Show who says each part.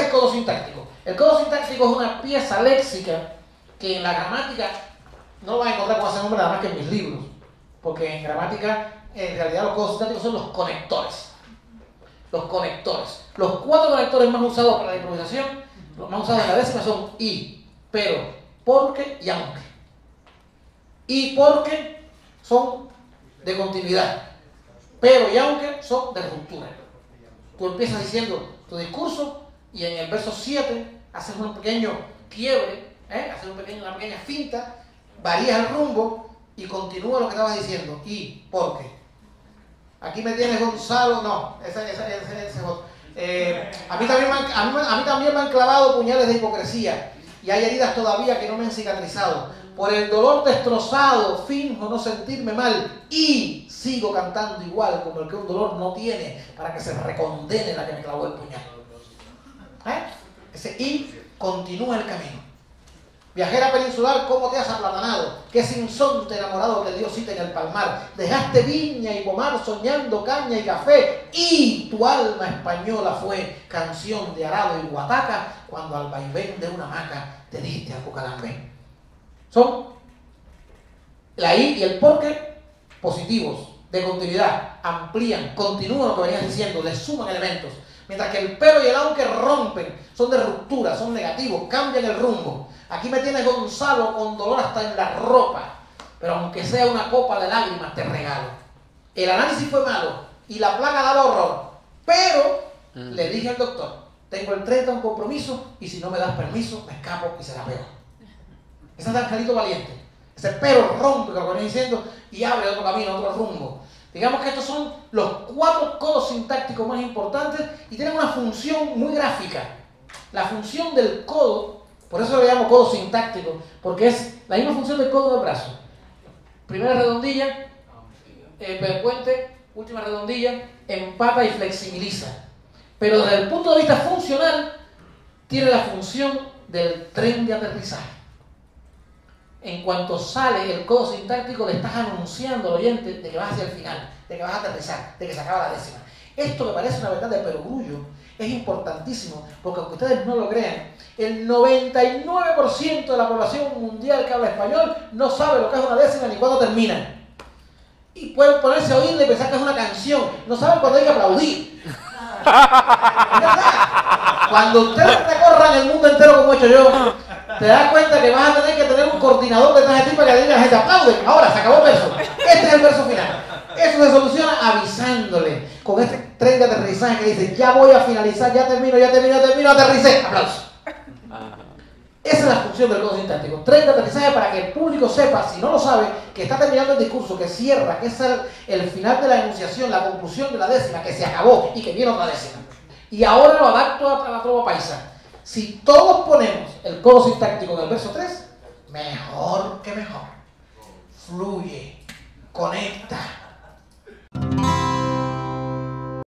Speaker 1: el codo sintáctico? El codo sintáctico es una pieza léxica que en la gramática no vas a encontrar con ese nombre nada más que en mis libros, porque en gramática en realidad los codos sintácticos son los conectores. Los conectores. Los 4 conectores más usados para la improvisación, los más usados en la décima son y, pero, porque y aunque. Y porque son de continuidad, pero y aunque son de ruptura. Tú empiezas diciendo tu discurso y en el verso 7 haces un pequeño quiebre, haces una pequeña finta, varías el rumbo y continúa lo que estabas diciendo. Y porque. Aquí me tienes Gonzalo, no, ese es otro. A mí también me han clavado puñales de hipocresía y hay heridas todavía que no me han cicatrizado. Por el dolor destrozado finjo no sentirme mal y sigo cantando igual como el que un dolor no tiene para que se recondene la que me clavó el puñal. Ese y continúa el camino. Viajera peninsular, ¿cómo te has aplatanado? Qué sinsonte enamorado te dio cita en el palmar. Dejaste viña y pomar soñando caña y café y tu alma española fue canción de arado y guataca cuando al vaivén de una hamaca te diste al cucalambé. Son la i y el porque positivos, de continuidad, amplían, continúan lo que venías diciendo, le suman elementos. Mientras que el pero y el aunque rompen, son de ruptura, son negativos, cambian el rumbo. Aquí me tienes Gonzalo con dolor hasta en la ropa, pero aunque sea una copa de lágrimas te regalo. El análisis fue malo y la plaga daba horror, pero le dije al doctor, tengo el 30 un compromiso y si no me das permiso me escapo y será peor. Ese es el angelito valiente. Ese pero rompe lo que venía diciendo y abre otro camino, otro rumbo. Digamos que estos son los 4 codos sintácticos más importantes y tienen una función muy gráfica. La función del codo, por eso lo llamo codo sintáctico, porque es la misma función del codo del brazo. Primera redondilla, puente, última redondilla, empata y flexibiliza. Pero desde el punto de vista funcional, tiene la función del tren de aterrizaje. En cuanto sale el codo sintáctico, le estás anunciando al oyente de que vas hacia el final, de que vas a aterrizar, de que se acaba la décima. Esto me parece una verdad de perogrullo, es importantísimo, porque aunque ustedes no lo crean, el 99% de la población mundial que habla español no sabe lo que es una décima ni cuándo termina. Y pueden ponerse a oírle y pensar que es una canción, no saben cuándo hay que aplaudir. ¿Es verdad? Cuando ustedes recorran el mundo entero como he hecho yo, te das cuenta que vas a tener que tener un coordinador detrás de ti para que diga la gente aplaude. Ahora se acabó el verso. Este es el verso final. Eso se soluciona avisándole con este tren de aterrizaje que dice ya voy a finalizar, ya termino, aterricé. Aplauso. Esa es la función del codo sintáctico. Tren de aterrizaje para que el público sepa, si no lo sabe, que está terminando el discurso, que cierra, que es el final de la enunciación, la conclusión de la décima, que se acabó y que viene otra décima. Y ahora lo adapto a la trova paisa. Si todos ponemos el codo sintáctico en el verso 3, mejor que mejor. Fluye, conecta.